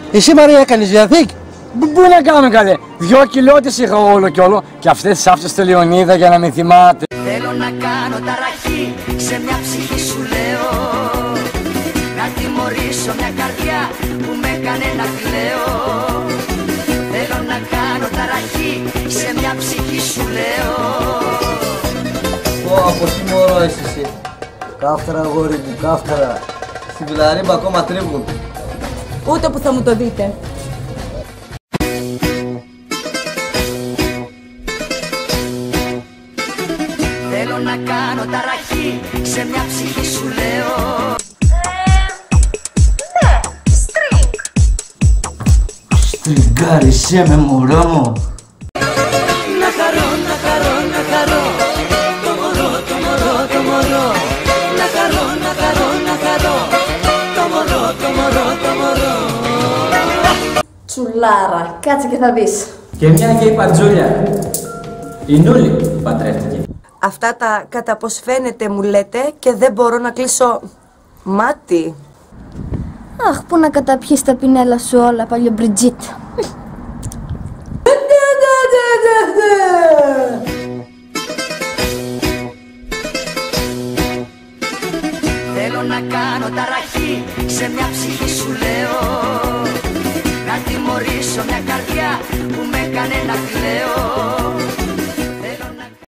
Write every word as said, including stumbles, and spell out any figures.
Εσύ Μαρία έκανες διαθήκη? Πού να κάνω καλέ, δυο κιλότες είχα όλο κι όλο και αυτές τις άφησες στη Λεωνίδα για να με θυμάται. Θέλω να κάνω ταραχή σε μια ψυχή σου λέω, να τιμωρήσω μια καρδιά που με έκανε να κλαίω. Θέλω να κάνω ταραχή σε μια ψυχή σου λέω. Πω, από τι μωρό είσαι εσύ. Κάφταρα αγόρι μου, κάφταρα. Στη Βιλαρίμπα ακόμα τρίβουν. Ούτε που θα μου το δείτε. Θέλω να κάνω ταραχή σε μια ψυχή σου λέω. Ναι, στριγκ. Στριγκάρισέ με μωρό μου. Να χαρώ, να χαρώ, να χαρώ το μωρό, το μωρό, το μωρό. Να χαρώ, να χαρώ, να χαρώ το μωρό, το μωρό, το μωρό. Τσουλάρα, κάτσε και θα δεις. Και μια και η Πατζούλια. Η Νούλη παντρεύτηκε. Αυτά τα κατά πως φαίνεται μου λέτε και δεν μπορώ να κλείσω μάτι. Αχ, πού να καταπιείς τα πινέλα σου όλα, παλιό Μπριτζίτ. Θέλω να κάνω ταραχή σε μια ψυχή σου λέω, να τιμωρήσω μια καρδιά που με έκανε να κλαίω.